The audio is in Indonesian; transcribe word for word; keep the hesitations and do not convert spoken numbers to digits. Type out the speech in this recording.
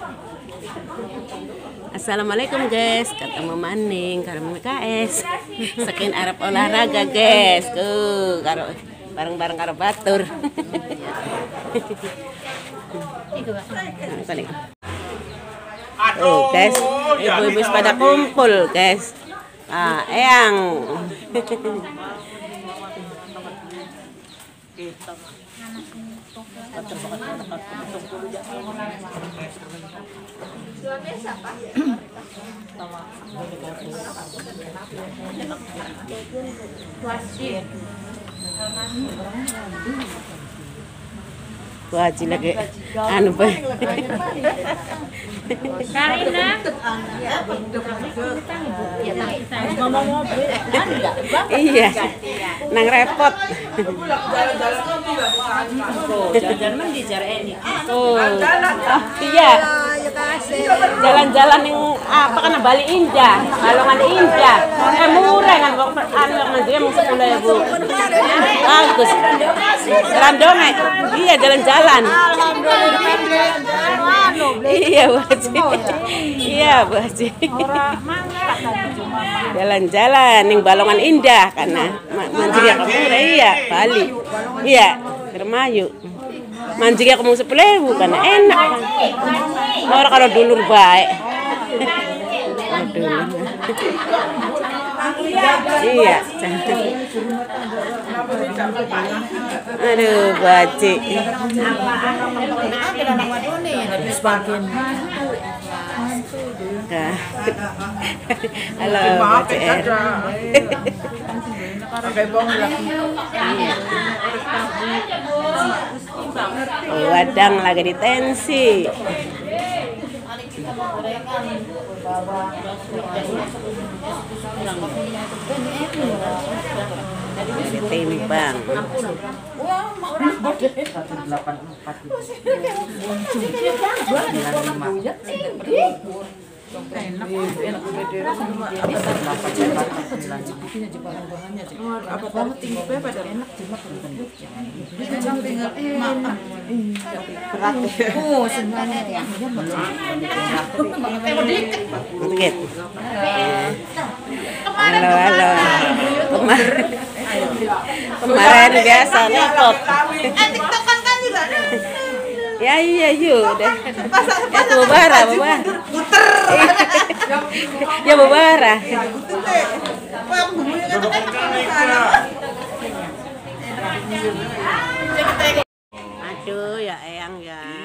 Assalamualaikum guys, ketemu maning karo M K S. Sekin arep olahraga guys. Tuh, karo bareng-bareng karo batur. Oh guys, ibu-ibu pada kumpul guys. Ah, eyang. Wajib lagi anu Pak. Karina. Ngomong mobil. Iya. Nang repot. Jalan-jalan mandi jar ini. Oh. Oh, iya. Jalan-jalan yang apa kan Bali Indah, Balongan Indah. Eh murah kan anu nanti mau sepuluh ribu. Bagus. Randonge. Iya jalan-jalan. Iya Bu Haji. Iya Bu Haji. Jalan-jalan ning Balongan Indah karena manjing ya murah iya Bali. Iya, Dermayu. Manjing ya kamu sepuluh ribu karena enak. Orang kalau dulur baik. Aduh. Iya. Aduh, baci. Halo, baci. Oh, wadang lagi di tensi. Timbang. Halo, halo. Kemarin biasa nekot. TikTokan kan juga. Ya iya yuk udah. Ya bubara, bubara. Ya bubara. Aduh ya eyang ya.